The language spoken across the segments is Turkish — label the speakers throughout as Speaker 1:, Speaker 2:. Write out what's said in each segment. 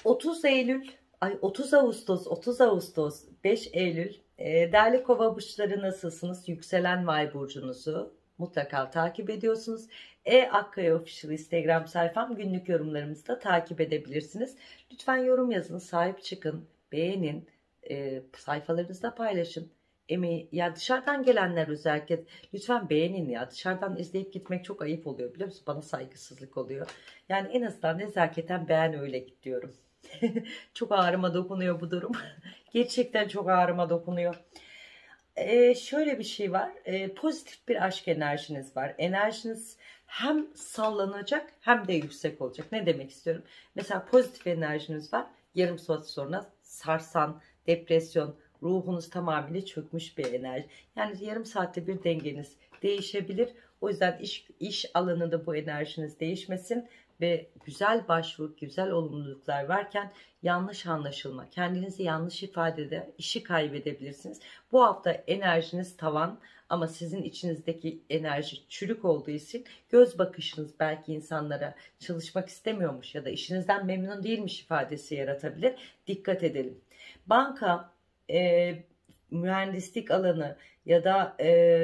Speaker 1: 30 Eylül, 30 Ağustos, 30 Ağustos, 5 Eylül. Değerli Kova burçları, nasılsınız? Yükselen Vay burcunuzu mutlaka takip ediyorsunuz. Akkaya Official Instagram sayfam, günlük yorumlarımızı da takip edebilirsiniz. Lütfen yorum yazın, sahip çıkın, beğenin, sayfalarınızda paylaşın. Ya dışarıdan gelenler özellikle lütfen beğenin ya. Dışarıdan izleyip gitmek çok ayıp oluyor, biliyor musun? Bana saygısızlık oluyor. Yani en azından nezaketen beğen, öyle git diyorum. Çok ağrıma dokunuyor bu durum. Gerçekten çok ağrıma dokunuyor. Şöyle bir şey var. Pozitif bir aşk enerjiniz var. Enerjiniz hem sallanacak hem de yüksek olacak. Ne demek istiyorum? Mesela pozitif enerjiniz var. Yarım saat sonra sarsan, depresyon, ruhunuz tamamıyla çökmüş bir enerji. Yani yarım saatte bir dengeniz değişebilir. O yüzden iş alanında bu enerjiniz değişmesin ve güzel başvuru, güzel olumluluklar varken yanlış anlaşılma, kendinizi yanlış ifadede işi kaybedebilirsiniz. Bu hafta enerjiniz tavan ama sizin içinizdeki enerji çürük olduğu için göz bakışınız belki insanlara çalışmak istemiyormuş ya da işinizden memnun değilmiş ifadesi yaratabilir. Dikkat edelim. Banka, mühendislik alanı ya da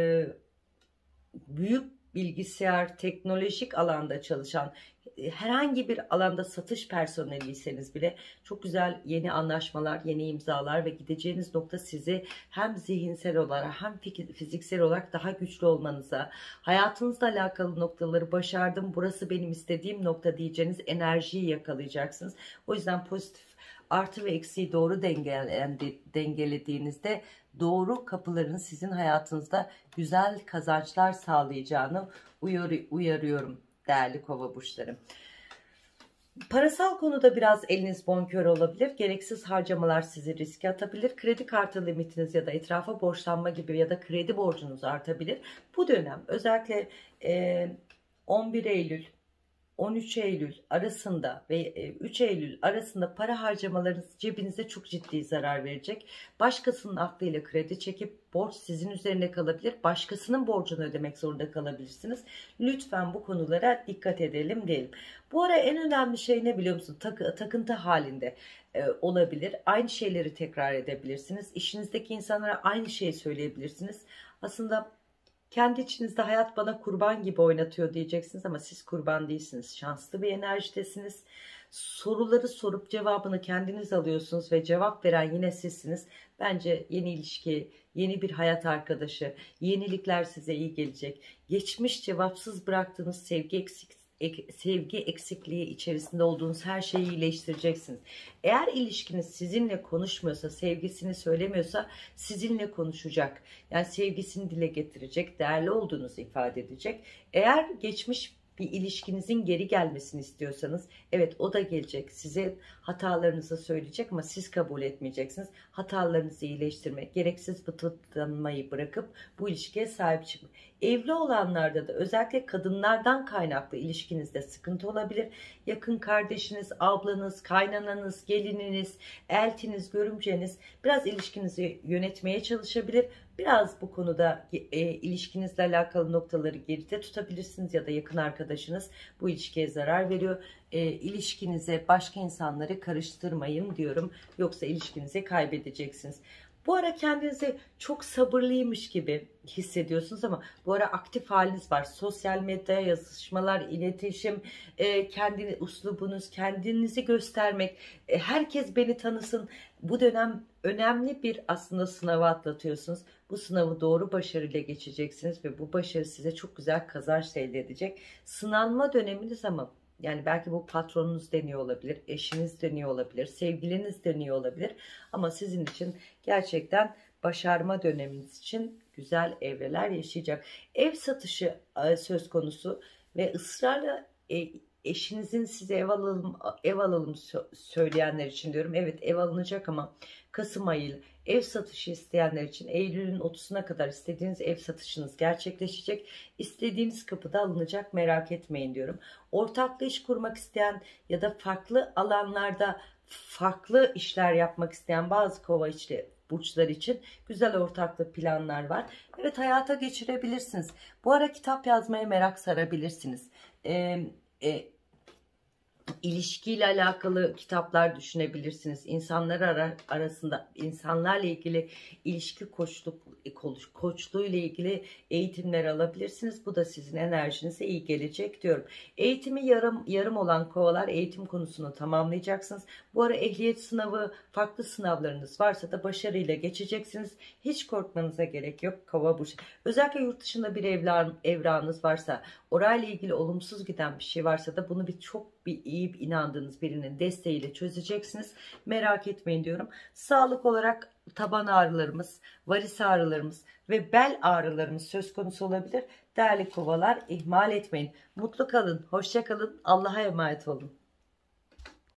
Speaker 1: büyük bilgisayar, teknolojik alanda çalışan, herhangi bir alanda satış personeliyseniz bile çok güzel yeni anlaşmalar, yeni imzalar ve gideceğiniz nokta sizi hem zihinsel olarak hem fiziksel olarak daha güçlü olmanıza, hayatınızla alakalı noktaları başardım, burası benim istediğim nokta diyeceğiniz enerjiyi yakalayacaksınız. O yüzden pozitif artı ve eksiği doğru dengelediğinizde doğru kapıların sizin hayatınızda güzel kazançlar sağlayacağını uyarıyorum değerli Kova burçları. Parasal konuda biraz eliniz bonkör olabilir. Gereksiz harcamalar sizi riske atabilir. Kredi kartı limitiniz ya da etrafa borçlanma gibi ya da kredi borcunuz artabilir. Bu dönem özellikle 11 Eylül 13 Eylül arasında ve 3 Eylül arasında para harcamalarınız cebinize çok ciddi zarar verecek. Başkasının aklıyla kredi çekip borç sizin üzerine kalabilir. Başkasının borcunu ödemek zorunda kalabilirsiniz. Lütfen bu konulara dikkat edelim diyelim. Bu ara en önemli şey ne biliyor musun? Takıntı halinde olabilir. Aynı şeyleri tekrar edebilirsiniz. İşinizdeki insanlara aynı şeyi söyleyebilirsiniz. Aslında kendi içinizde hayat bana kurban gibi oynatıyor diyeceksiniz ama siz kurban değilsiniz. Şanslı bir enerjidesiniz. Soruları sorup cevabını kendiniz alıyorsunuz ve cevap veren yine sizsiniz. Bence yeni ilişki, yeni bir hayat arkadaşı, yenilikler size iyi gelecek. Geçmiş cevapsız bıraktığınız sevgi eksikliği içerisinde olduğunuz her şeyi iyileştireceksiniz. Eğer ilişkiniz sizinle konuşmuyorsa, sevgisini söylemiyorsa sizinle konuşacak. Yani sevgisini dile getirecek, değerli olduğunuzu ifade edecek. Eğer geçmiş bir ilişkinizin geri gelmesini istiyorsanız, evet, o da gelecek. Size hatalarınızı söyleyecek ama siz kabul etmeyeceksiniz. Hatalarınızı iyileştirmek, gereksiz bıtıklanmayı bırakıp bu ilişkiye sahip çıkmak. Evli olanlarda da özellikle kadınlardan kaynaklı ilişkinizde sıkıntı olabilir. Yakın kardeşiniz, ablanız, kaynananız, gelininiz, eltiniz, görümceniz biraz ilişkinizi yönetmeye çalışabilir. Biraz bu konuda ilişkinizle alakalı noktaları geride tutabilirsiniz ya da yakın arkadaşınız bu ilişkiye zarar veriyor. İlişkinize başka insanları karıştırmayın diyorum. Yoksa ilişkinizi kaybedeceksiniz. Bu ara kendinizi çok sabırlıymış gibi hissediyorsunuz ama bu ara aktif haliniz var. Sosyal medya, yazışmalar, iletişim, kendi uslubunuz, kendinizi göstermek, herkes beni tanısın. Bu dönem önemli bir aslında sınavı atlatıyorsunuz. Bu sınavı doğru başarıyla geçeceksiniz ve bu başarı size çok güzel kazanç elde edecek. Sınanma döneminiz ama yani belki bu patronunuz deniyor olabilir, eşiniz deniyor olabilir, sevgiliniz deniyor olabilir. Ama sizin için gerçekten başarma döneminiz için güzel evreler yaşayacak. Ev satışı söz konusu ve ısrarla eşinizin size ev alalım söyleyenler için diyorum. Evet, ev alınacak ama Kasım ayı ev satışı isteyenler için Eylül'ün 30'una kadar istediğiniz ev satışınız gerçekleşecek. İstediğiniz kapıda alınacak, merak etmeyin diyorum. Ortaklı iş kurmak isteyen ya da farklı alanlarda farklı işler yapmak isteyen bazı kova burçlar için güzel ortaklı planlar var. Evet, hayata geçirebilirsiniz. Bu ara kitap yazmaya merak sarabilirsiniz. İlişkiyle alakalı kitaplar düşünebilirsiniz. İnsanlar arasında insanlarla ilgili ilişki koçluğu ile ilgili eğitimler alabilirsiniz. Bu da sizin enerjinize iyi gelecek diyorum. Eğitimi yarım olan kovalar, eğitim konusunu tamamlayacaksınız. Bu ara ehliyet sınavı, farklı sınavlarınız varsa da başarıyla geçeceksiniz. Hiç korkmanıza gerek yok kova burcu. Özellikle yurt dışında bir evrağınız varsa, orayla ilgili olumsuz giden bir şey varsa da bunu çok iyi inandığınız birinin desteğiyle çözeceksiniz. Merak etmeyin diyorum. Sağlık olarak taban ağrılarımız, varis ağrılarımız ve bel ağrılarımız söz konusu olabilir. Değerli kovalar, ihmal etmeyin. Mutlu kalın, hoşça kalın, Allah'a emanet olun.